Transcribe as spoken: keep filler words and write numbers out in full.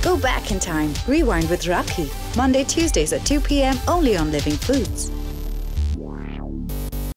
Go back in time. Rewind with Rakhee. Monday, Tuesdays at two p m only on Living Foods.